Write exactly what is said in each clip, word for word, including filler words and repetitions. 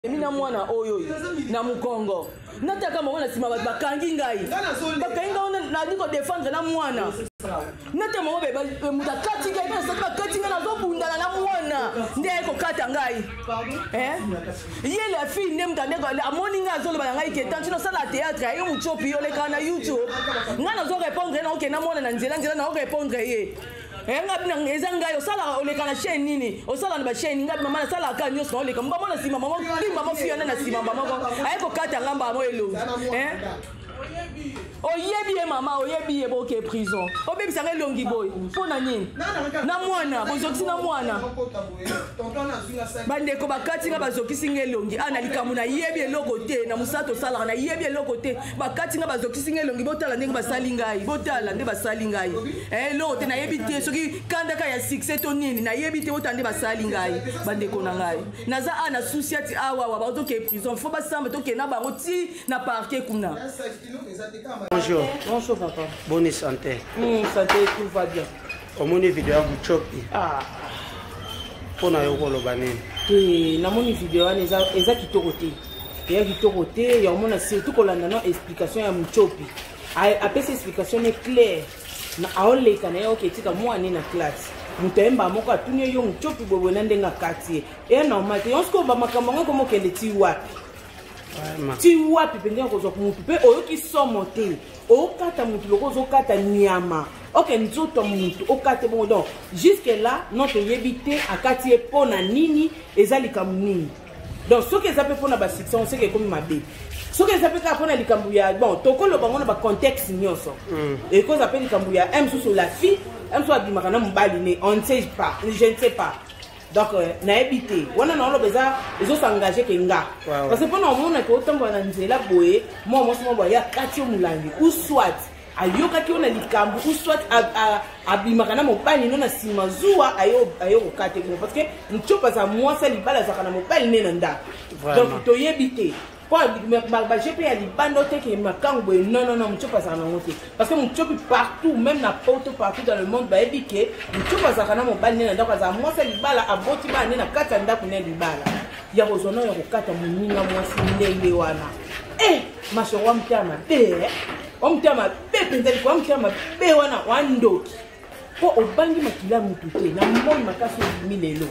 Mina mwana oyo na mukongo nataka mwana sima bakangi ngai bakangi ngai na ndiko défendre na mwana nata mo be muta kati ngai na saka kati ngai na zo bundala na mwana ndiye ko kata ngai eh yele la fille nem tande ko amoni ngai zo le ba ngai ke tanti no sala théâtre ayo muchopi yo le kana YouTube ngai na zo répondre na okena mwana na nzela nzela na o répondre ye enga bina ngezanga yo sala oleka na chaîne nini osala na ba chaîne ngabi mama na sala ka nyoso oleka mbamo na sima mama bimba mo fiona na sima mama ko ayeko kata ngamba mo elo hein oyebi e mama oyebi e boke prison obebi sanga longi boy pona nini na mwana bozokisi na mwana bande ko bakati nga bazokisi ngelongi ana likamu na yebi eloko te na musato sala na yebi eloko te bakati nga bazokisi ngelongi botala ndenge basali ngai botala ndenge basali ngai eh lo te na yebi te soki kanda ka ya succès to nini na yebi te botande basali ngai bande ko na ngai naza ana souciati awa wa bazoke prison fo basamba to ke na bango ti na parquet kuna. Bonjour. Bonjour papa. Bonne santé. Hum, santé, tout va bien. Au moni vidéo à Muchopi. Ah. Pour na yoko lobanene. Eh, na moni vidéo à eza eza kitoko te. Ya kitoko te, ya mona surtout ko landa na explication ya Muchopi. Ai apesi explication est claire. Na aole kana yo ketika mwana na classe. Mutemba moko atunye yo Muchopi bobo na ndenga kati. E normal te. Onsko ba makambo ngoko mo kele ti wapi. Ti wapi pende ko zo mutu pe oyo ki somo te o kata mutu loko zo kata nyama ok nzoto mutu o kata bon donc jusque là notre yebité akati epona nini ezali kamunini donc ce que ça peut pona ba section c'est que comme mabe ce que ça peut ka pona likambu ya bon tokolo bango na ba contexte nyoso et cause appelle likambu ya m sur la fille m sur abimaka na mbali ne on ne sait pas je ne sais pas. Donc, na ebité, wana na olobeza ezo s'engager ke nga. Parce que pendant mon na ko tambo na nzela boye, moi moi mo boya kati omulangi ou soit ayoka ki ona likambu ou soit abimaka na mobali no na sima zuwa ayo ayo kokate ko parce que nchopa za moi ça libala za kana mobali ne nda. Donc to yebité. Pour ma G P à libando te ke makango non non non nchopa za na ngote. Parce que nchopi partout même na porte partout dans le monde ba ebike nchopa za kana mobali ne nda kwa za moi ça libala aboti ba ne na kata nda ku ne libala. Ya kozona ya kokata muninga mwasi ndenge wana. Eh masho mtama te omtama pepe ndali kwa mtama be wana wandoki. Po obangi makila mutu te na moi makasi milelo.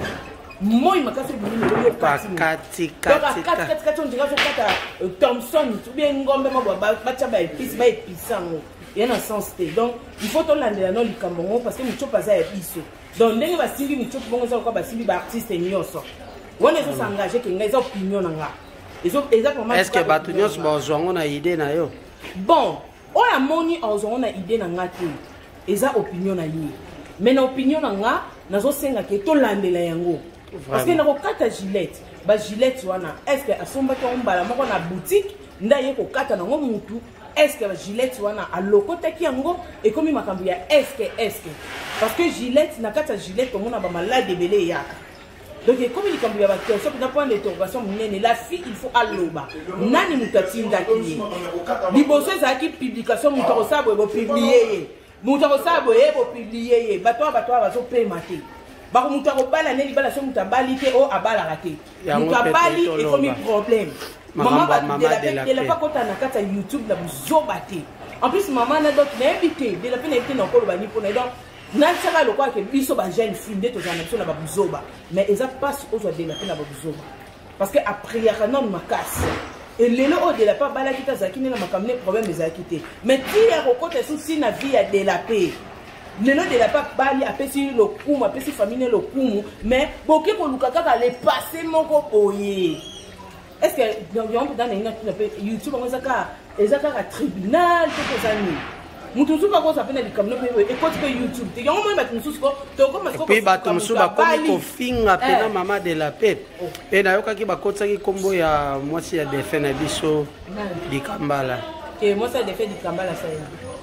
Moi makasi milelo yo kati kati kati kati kati on dirait kata Thompson ou bien ngombe mabo bacha ba episi ba episango. Il y a un sens te. Donc il faut to landela no likambo parce que mucho paza ya biso. Donc ndenge basingi mucho bongo za kwa basingi ba artiste nyoso. Wana zo s'engager ke ngai za opinion nga. Ezo exactement. Est-ce que batu nyoso ba ozwango na idée na yo? Bon, on a moni ozwango na idée na nga te. Eza opinion na ye. Mais na opinion na nga nazo senga ke to landela yango. Parce que na ko kata Gillette, ba Gillette wana, est-ce que asomba ko mbala moko na boutique ndaye ko kata na mutu, est-ce que Gillette wana a lokota ki yango et comme makambu ya est-ce que est-ce que parce que Gillette na kata Gillette comme on a ba malade belé ya. Donc comme il kambu ya ba question na point d'interrogation munene la fille il faut aloba. Nani mutatinda ki. Liboso za ki publication mutako sabo bo publier. Mutako sabo e bo publier. Bato bato bazo payer maté. Bako mutako bala neli bala so mutabali te o abala raté. Mutabali et comme problème. Maman de la pas kota na kata YouTube la buzobate. En plus maman na d'autres na habité, de la peine habité na ko bani pour na donc na tsaka lo kwa ke biso ba jeune fille de to za na biso na ba buzoba. Mais eza passe aux de la peine na ba buzoba. Parce que après ya kana makasi. Et lelo o de la pas bala kita zakine na makamne problème ezakité. Mais ti ya kokota souci na vie ya de la paix. Le nom de la pas bali apesi le kumu apesi famille le kumu mais boké ko lukaka ka le passer moko boye. Est-ce que dans dans YouTube on zaka ezaka ka tribunal tout ça ni. Mutu suka ko sapena di kamno pe e ko YouTube te yango mo batu musu ko to ko masko pe batu musu ba ko ko finga pena mama de la paix pe na yoka ki ba kotsa ki kombo ya mwasi ya defend na biso di kambala ke mwasi ya defend di kambala ça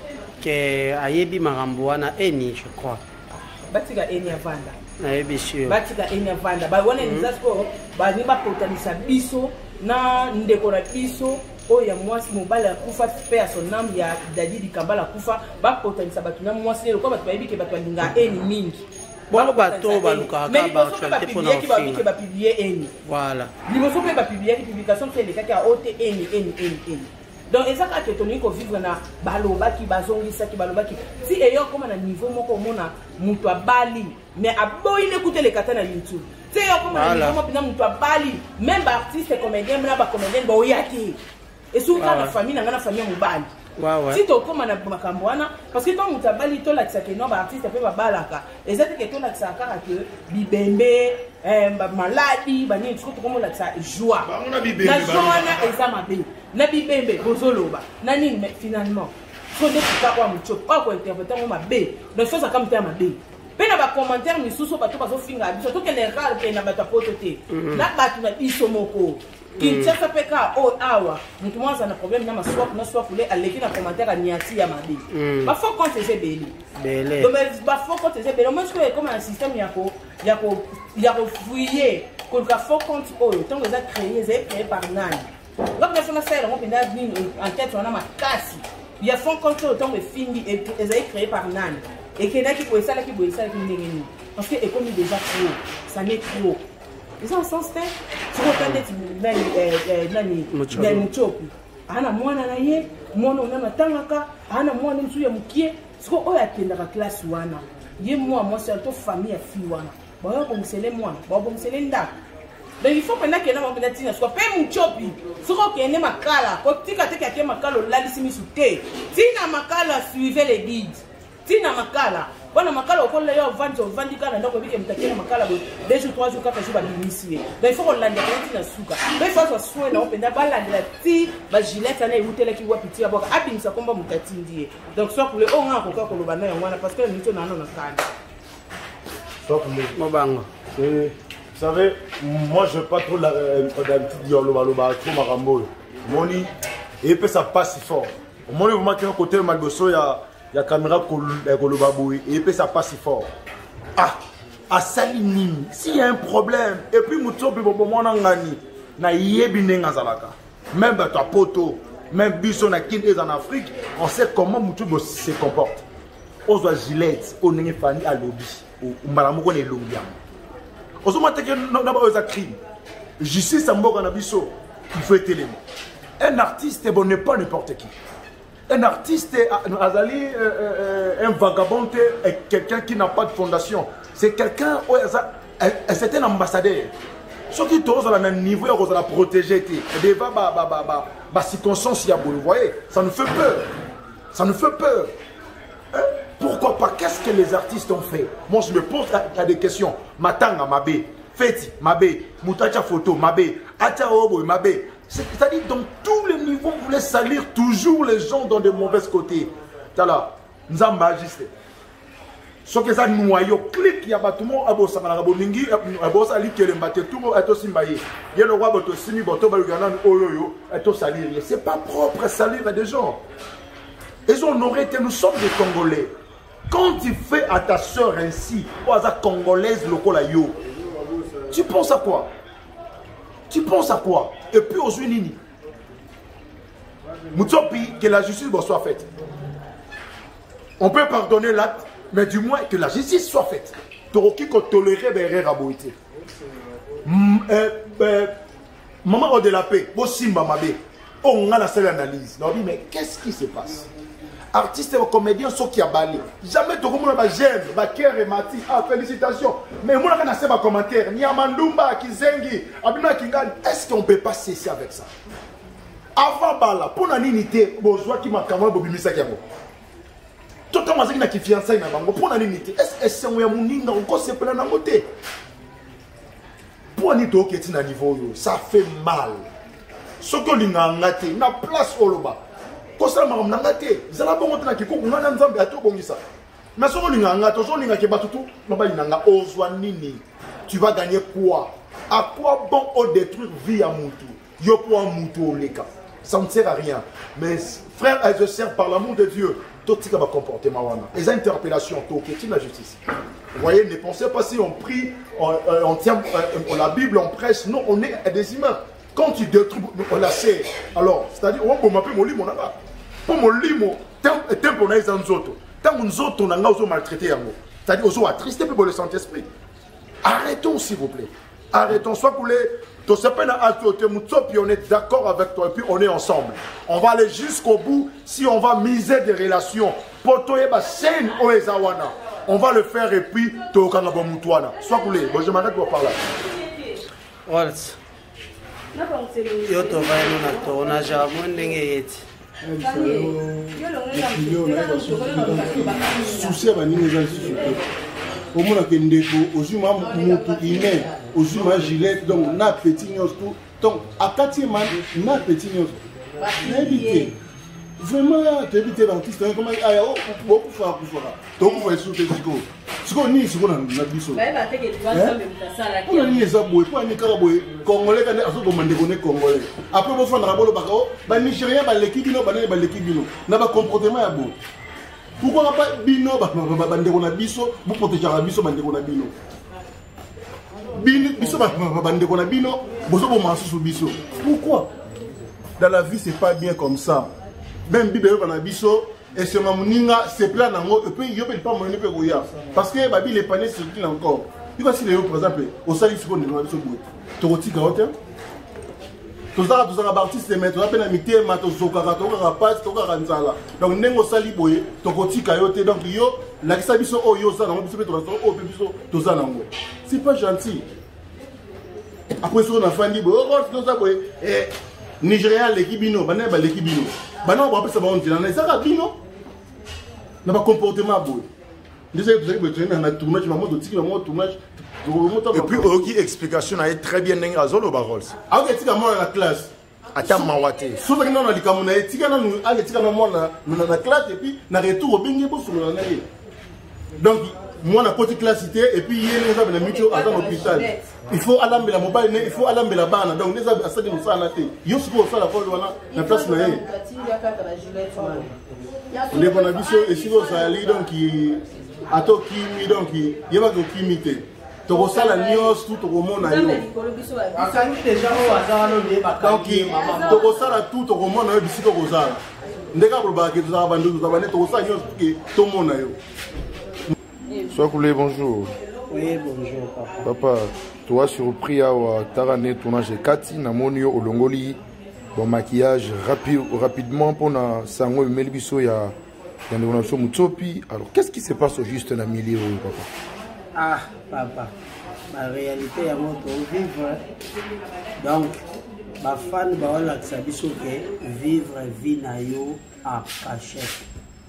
que ayebi marambo wana eni je crois batika eni avanda na yebi sio batika eni avanda ba wana ni zasko ba ni ba potanisa biso na ndeko na biso oya mwasi mobala kufa pe a son âme ya dadi di kambala kufa ba potanisa batu na mwasi le ko batu bayebi ke batu linga eni mingi Bon, bateau, baluka, mais actualité pour nous faire. Ba publier eni. Voilà. Liboso pe ba publier publication c'est les cas qui a ôté eni eni eni eni. Donc ezaka que toni ko vivre na baloba ki bazongisa ki baloba ki si eyo comme na niveau moko mona mutu abali mais aboyi écouter les kata na YouTube. Si eyo comme na niveau moko na mutu abali même ba artiste comédien na ba comédien ba oyaki. Et surtout la famille na na famille mobali. Ouais, ouais. Si tu comme na makamboana parce que quand mutu abali to la que non ba artiste pe ba balaka. Ezaka que to la tsaka que bibembe eh maladie ba ni tout comme la tsa joie. La joie na ezama be. Na bibembe bozoloba nani mais finalement faut des cas quoi mucho pas quoi interpréter ma be donc ça comme terme be pe na ba commentaire misusu bato bazo finga biso to kele rare pe na bato potote na bato na biso moko qui tchaka peka o awa mutu mwanza na problème na maswap na swap le aleki na commentaire niati ya mabe ba faut compter c'est beli beli donc ba faut compter c'est beli moi je trouve comme un système yako yako yako fouiller qu'on ka faut compte o tant que ça créé c'est créé par nani. Donc, les gens faire en tête, on a ma casse. Il y a fond contrôle autant de fini et ils ont créé par Nan. Et qu'il y en a qui peuvent ça, qui peuvent ça, qui peuvent parce que l'économie déjà trop, ça n'est trop. Ils ont un sens, tu vois, Nani, Nani, Muchopi. Ana mwana na ye, mwana unama tangaka, ana mwana nsu ya mukie, siko oya kenda ka classe wana. Ye moi moi c'est to famille ya fi wana. Ba yo bomsele mwana, ba bomsele nda. Donc il faut maintenant que nous puissions soit pas muchopi. Ce qu'on est makala, quand tu as été makala, là ici misouté. Tina makala suivez les guides. Tina makala. Quand makala au col là vendre vendre kana donc biki mtakena makala deux jours trois jours quatre jours ba initier. Donc il faut qu'on lande tina suka. Mais faut soit soin na openda bala la ti ba gilette na utela ki wa piti aboka abinisa komba mutatindie. Donc soit pour le on a encore ko lobana yangwana parce que nito na na kana. Soit pour le mobango. C'est vous savez, moi je n'ai pas trop d'habitude de dire loba trop marambo. Moni, et puis ça passe si fort. Moni, vous marquez un côté malgoso, il y a la caméra kolobaboui, et puis ça passe si fort. Ah, à Salinimi, s'il y a un problème, et puis Moutso, puis bon, moi, n'angani, na yebine ngazalaka. Même ta poto, même Bisson na Kinde en Afrique, on sait comment Moutso se comporte. On doit gilette, on est fani à lobby, ou malamoko ne longiam. On se dit que c'est un crime. Justice à mort en abisso, il faut être élément. Un artiste bon, n'est pas n'importe qui. Un artiste, Azali, un vagabond, est quelqu'un qui n'a pas de fondation. C'est quelqu'un, c'est un ambassadeur. Ce qui est à un niveau, on va protéger. Et bah, bah, bah, bah, bah, circonstance, vous voyez, ça nous fait peur. Ça nous fait peur. Hein? Pourquoi pas? Qu'est-ce que les artistes ont fait? Moi, je me pose à, à des questions. Matanga, Mabé. Feti, Mabé. Moutacha Photo, Mabé. Acha Obo, Mabé. C'est-à-dire, dans tous les niveaux, vous voulez salir toujours les gens dans de mauvais côtés. Tala, nous sommes magistes. Ce que ça noyau, clic, il y a pas tout le monde, abo sakana boningi, abo sali kelembate, tout le monde est aussi maillé. Il y a le roi boto simi boto balugana oyoyo, est aussi salir. C'est pas propre à salir à des gens. Ils ont honoré que nous sommes des Congolais. Quand tu fais à ta soeur ainsi, ou à ta congolaise lokola yo, tu penses à quoi? Tu penses à quoi? Et puis aux Unis, Moutsopi, que la justice soit faite. On peut pardonner l'acte, mais du moins que la justice soit faite. Toroki qu'on tolérait des raboïtés. Maman de la paix, Simba Mabé, on a la seule analyse. On dit, mais qu'est-ce qui se passe? Artistes et comédiens sont qui a balé. Jamais tout le monde va j'aime, va cœur et mati. Ah, félicitations. Mais moi, je n'ai pas de commentaire. Ni Amandumba, Kizengi, Abina Kingan. Est-ce qu'on ne peut pas cesser avec ça? Avant Bala, pour la unité, besoin qui m'a camé, Bobi Sakamo. Tout le monde qui fiançaille na bango pour la unité. Est-ce que c'est un mouninga encore c'est plein de côté? Pour ni to qui est na niveau ça fait mal. Ce que l'inga ngate na place oloba. Ko ça ma ngate, zala bongo tena kiko ngana nzambe ato bongisa. Mais ce que l'inga ngate, ce que l'inga ke batutu, no ba inanga ozwa nini. Tu vas gagner quoi? À quoi bon au détruire vie à mutu? Yo pour mutu oleka. Ça ne sert à rien. Mais frère, je sers par l'amour de Dieu. Tout ce qui va comporter Mawana. Les interpellations, tout qui est la justice. Vous voyez, ne pensez pas si on prie, on, on tient on, la Bible, on prêche. Non, on est des humains. Quand tu détruis, on la sait. Alors, c'est-à-dire, on peut m'appeler mon lit, mon Pour mon lit, mon temple, on a les autres. Tant que nous autres, on a maltraité. C'est-à-dire aussi attristé pour le Saint-Esprit. Arrêtons s'il vous plaît. Arrêtons. Soit pour les... On est d'accord avec toi et puis on est ensemble. On va aller jusqu'au bout si on va miser des relations. On va le faire et puis soit vous voulez. Bon, je m'arrête pour parler. Waltz. Yo to va na tournage à mon ndengeti. Souci à nini za souci. Au moins que ndeko ozuma mutu ine ozuma gilet donc na petit nyos tout donc à quartier man na petit nyos. Na éviter. Vraiment tu éviter l'artiste comme aya oh beaucoup faire pour faire. Donc vous voyez sur tes discours. Ce qu'on dit c'est qu'on a na biso. Ba ba te ke tu vas ça même ça la. On ni eza boy pour ni kara boy congolais quand aso demander connaître congolais. Après vous faire na bolo bakao ba nigérien ba l'équipe bino ba ba l'équipe bino. Na ba comportement ya bon. Pourquoi pas bino bandeko na biso vous protéger la biso bandeko na bino bino biso bandeko na bino bozo bo mansu sur biso. Pourquoi dans la vie c'est pas bien comme ça. Même bibe na biso et ce mamuninga c'est plein nango et puis yo peut pas moyen pe goya parce que babi les paniers circulent encore. Tu vois si les par exemple au sali ce qu'on est na biso bout toroti gaote tozala tozala artiste mais to appelle amité mato zokaka to ka passe to ka nzala donc nengo sali boye to kotika yote donc yo la kisa biso o yo ça na biso to o biso tozala ngo c'est pas gentil après ça on a fandi boye o to ça boye eh Nigérien l'équipe bino bana ba l'équipe bino bana on va ça ba on dit na ça bino na ba comportement boye déjà vous avez besoin na tournage maman to tiki maman tournage. Et puis, aucune explication a été très bien dans la zone Barols. Ah, tu as dans la classe. Attends, Mawate. Si tu as dans la classe, tu as dans la classe et puis tu as retour au bingo pour le nez. Donc, moi, la petite classe, et puis il y a des mutuelles à l'hôpital. Il faut aller la mobile, il faut aller la banane. Donc, les gens à ça de nous en il y a souvent ça la fois la place. Les bonnes habitudes, et si vous allez donc, à toi qui donc, il y a pas de qui imiter. Tu as la news, tout le monde a eu. Donc, tu as tout le monde a eu ici. Tu as tout le monde a eu. Sois coulé, bonjour. Oui, bonjour, papa. Papa, toi surpris à Tarane tournage Kati, Namonio, Olongoli, bon maquillage rapide, rapidement pour na sango Melbiso ya ya ndonation Mutsopi. Alors, qu'est-ce qui se passe au juste dans le milieu, papa? Ah, papa, la réalité est notre vivre. Donc, ma fan va l'accès que vivre vie na yo en cachette.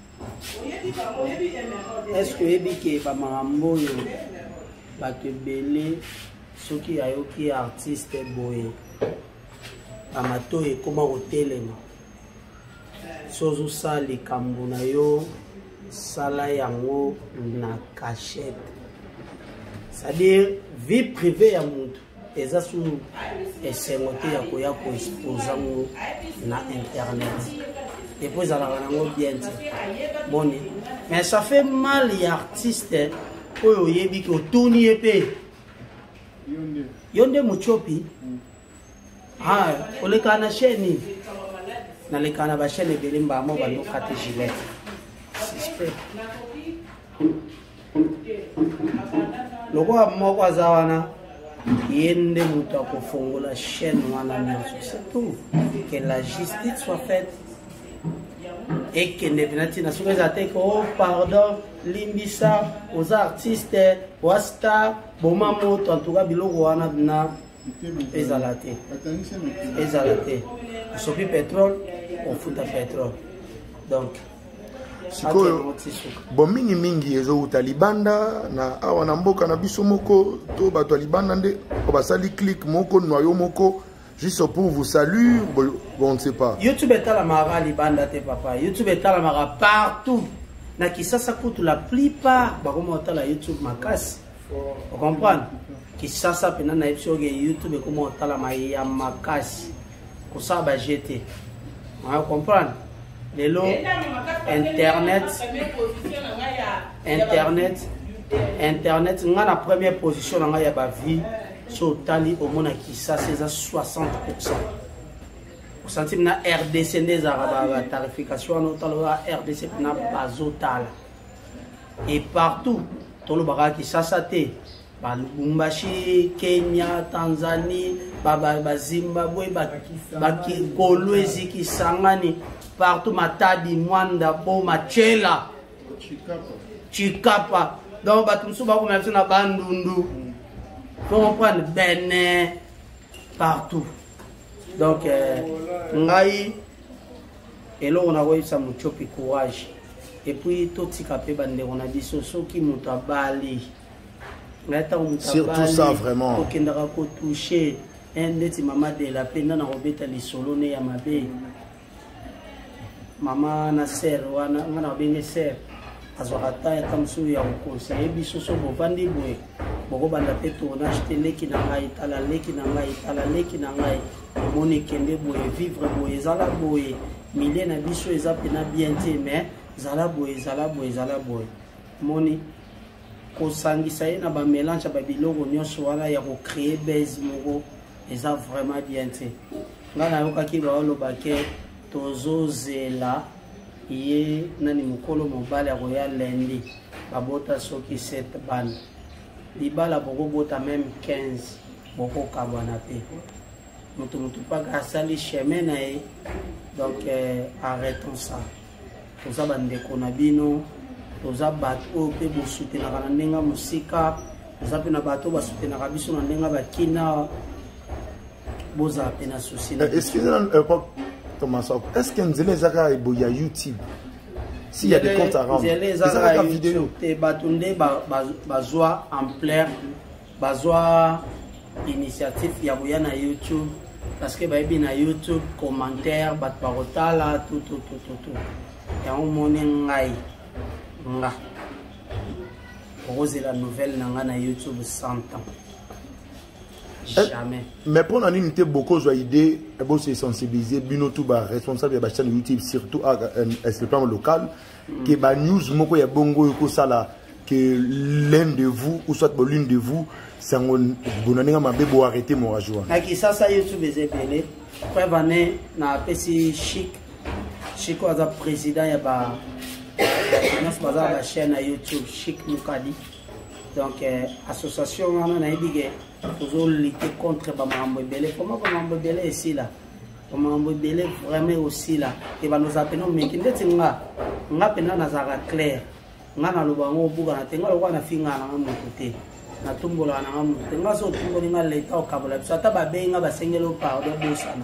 Est-ce que ebike ba marambo yo ba te belé ceux qui ayo qui artiste boye amato e koma hotelema sozo sali kambo na yo sala yango na cachette. C'est-à-dire, vie privée à monde. Et ça, c'est ce que je peux exposer na Internet. Et puis, ça va bien. Bon, mais ça fait mal les artistes pour les gens qui tournent les pays. Yonde Muchopi. Ah, on les canne chaîne. Dans les cannes chaîne, les belimba, on va nous cater gilet. Suspect. Loko moko azawana yende mutu akofongola chaîne wana nyonso c'est tout que la justice soit faite et que ne venati na soki eza te ke oh pardon limbisa oza artiste oza star boma moto en tout cas biloko wana na ezala te ezala te osopi pétrole ofuta pétrole donc sikoyo bon mingi mingi ezo uta libanda na awa na mboka na biso moko to bato libanda nde basali click moko noyo moko juste pour vous saluer bon on ne sait pas YouTube est à la mara libanda te papa YouTube est à la mara partout na Kisasa kutu la plupart ba comment on la YouTube makasi vous comprenez Kisasa pena na episode YouTube comment on la maya makasi ko ça ba jeter vous comprenez Lelo, Internet, Internet, Internet, on a la première position dans la vie sur Tali au monde qui ça c'est à soixante pour cent. Vous sentez que la R D C des Arabes, la tarification en la R D C n'a pas total. Et partout, tolobaka Kisasa te ba Lubumbashi, Kenya, Tanzanie, ba ba Zimbabwe, ba ba Kolwezi, Kisangani, partout Matadi, Mwanda, Bo, Machela, Chikapa. Donc ba tumsu ba ko même na Bandundu. Faut comprendre Benin partout. Donc euh, ngai elo on a voulu ça muchopi courage. Et puis tout ce qu'on bande on a dit soso qui mutabali. Surtout ça vraiment. Pour qu'il n'aura pas touché un des maman de la peine na robeta li solo ne ya mabe. Maman na ser wana ngana benge ser. Azwakata ya kamsu ya conseiller biso so bovandi boye. Boko banda peto on acheter leki na ngai tala leki na ngai tala leki na ngai. Moni kende boye vivre boye zala boye. Milé na biso eza pena bien te mais zala boye zala boye zala boye. Moni kosangisa ye na ba mélange ba biloko nyonso wana ya ko créer base moko eza vraiment bien te. Ngana yokaki ba oloba ke tozozela ye nani mukolo mobali akoya lendi babota soki sept ban libala boko bota même quinze boko kabwana pe mutu mutu paka asali chemin na ye. Donc euh, arrêtons ça. Toza bandeko na bino toza bato pe bo soutenaka na ndenga musika toza pe na bato ba soutenaka biso na ndenga bakina boza pe na souci. Excusez-moi Thomas, est-ce que Nzele Zaka est y a YouTube? S'il y a des comptes à rendre, Nzele Zaka vidéo te batunde ba bazwa ampleur bazwa initiative ya boya na YouTube. Parce que bah bien na YouTube commentaire bat parotala tout tout tout tout tout ya on moni ngai nga rose la nouvelle nanga na YouTube cent ans jamais. Mais pour une unité beaucoup d'idées et bon c'est sensibiliser bino tout ba responsable de la chaîne YouTube surtout à le plan local que ba news moko ya bongo ko sala que l'un de vous ou soit l'une de vous c'est un bonanenga mabe bo arrêter mon rajout. Na Kisasa YouTube ezebele preuve année na pesi chic chic was président ya ba na baza ba chaîne na YouTube Chic Mukadi. Donc euh, association wana na ibige toujours lutter contre ba mambo belé comment ba mambo belé ici là ba mambo belé vraiment aussi là et ba nous appelons mais kindeti nga nga pena na za clair nga na lobango buka na tenga lokwa na finga na mokote na tumbola na mokote nga so tumbola nga leta o kabola biso ata ba benga ba sengelo pardon bosana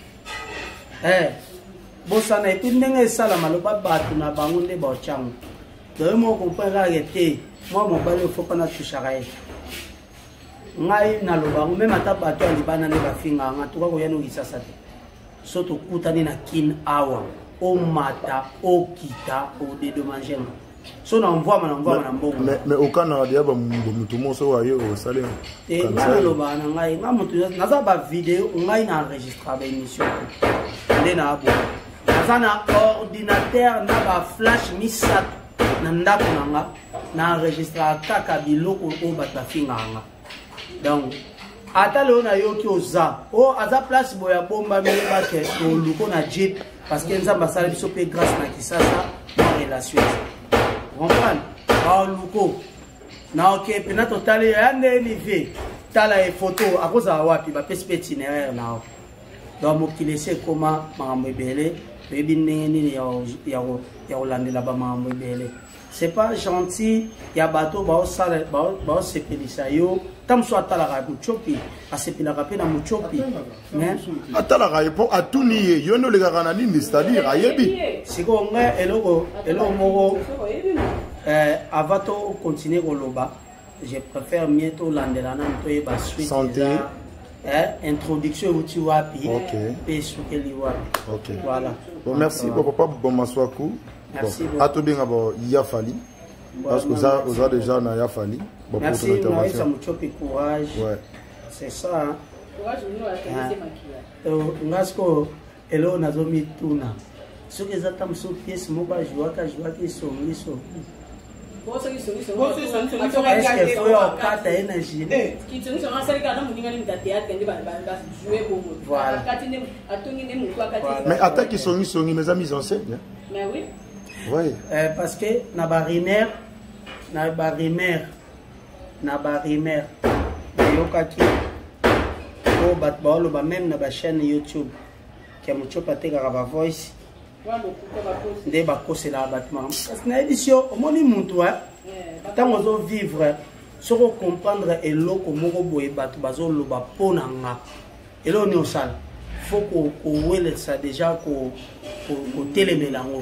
eh bosana et puis ndenge sala maloba batu na bango nde ba changu de mo comprendre arrêter moi mon bali faut pas na toucher ngai na lobango même ata batu ali bana ne ba finga nga tuka ko yano Kisasa te soto kutani na kin awa o mata o kita o dédommager. So na envoie na envoie na mbongo mais mais au Canada ba mutu mo so ayo o salé et na lo ba na ngai nga mutu na za ba vidéo ngai na enregistrer ba émission ndé na abo na na ordinateur na ba flash misat na ndako na nga na enregistrer kaka biloko o ba ta finga nga. Donc ata le na yo ki oza o aza place boya bomba mi ba ke to luko na jeep parce que nzamba sala biso pe grâce na Kisasa en relation. Comprendre ba luko na ok pena totale ya ndelive tala e photo akoza wapi ba perspective itinéraire na. Donc mo kilese koma mambo belé pe binene ni ya ya ya olandela ba mambo belé. C'est pas gentil ya bato ba osala ba ba sepelisa yo tam so atala ka muchopi asepela ka pe na muchopi mais atala ka pour atuni yo no le garana ni c'est-à-dire ayebi siko nga eloko eloko moko euh avato continuer koloba je préfère mieux to landela na to e ba suite santé eh introduction uti wapi OK pe sukeli wapi OK voilà bon merci bon papa bon maswaku merci bon atobenga bo Yafali parce que ça vous a déjà na Yafali bon pour ton intervention ça me chope courage ouais c'est ça courage nous la qualité maquillage ngasko elo nazomi tuna soki ezata mso pièce moko ajuaka ajuaka esongi so est-ce que faut okata énergie voilà mais attaque qui sont sont mes amis en scène mais oui oui parce que na ba rumeur na ba rumeur na barimer nayokaki oyo bato baoloba meme na bachaîne YouTube ke mochope atekaka bavoice nde bakoselaka bato makambo kasi nayebi si yo omoni mutu ntango ozovivre soki ocomprendre eloko moko boye bato bazoloba mpo na nga eloko ni osala faut kowelesa déjà kotelemela yango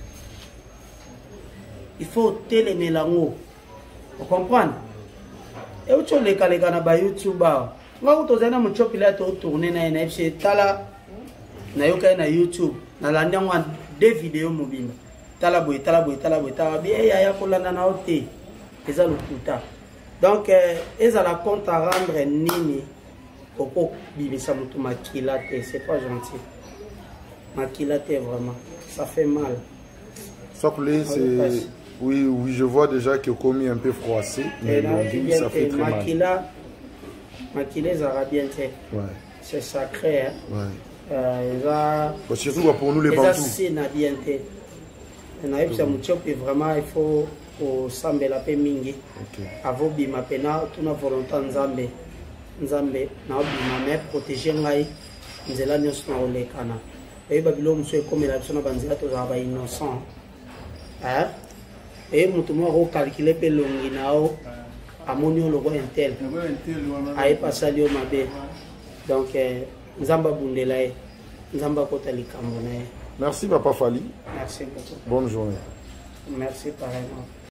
il faut telemela yango ocomprendre euti olekaleka na bayoutube awa nga ku tozali na mochopi la totourne na ye nayebi si tala nayoka ye na youtube nalandi yango de video mobimba tala boye tala boye tala boye tala bien yaya kolanda na yo te eza lokuta donc ezala compte à rendre nini oko bimisa motu makila te c'est pas gentil makila te vraiment ça fait mal Sokulé c'est oui oui je vois déjà que commis un peu froissé mais l'envie ça fait très mal makila makila ezala bien te ouais c'est sacré hein ouais euh eza surtout pour nous les bantous eza sina bien te na yebisa mochope vraiment il faut osambela mpe mingi avobima pena tuna volonté nzambe nzambe naobima me protéger ngai nzela nyonso na olekana oyeba biloko mosusu ekomela biso na banzela tozala bainnocent eye moto moko akokalkule mpe elongi na yo amoni yo lokwa intel ayebi asali yo mabe donc nzambe abundela ye nzambe akota likambo na ye. Merci Papa Fally. Merci beaucoup. Bonne journée. Merci pareillement.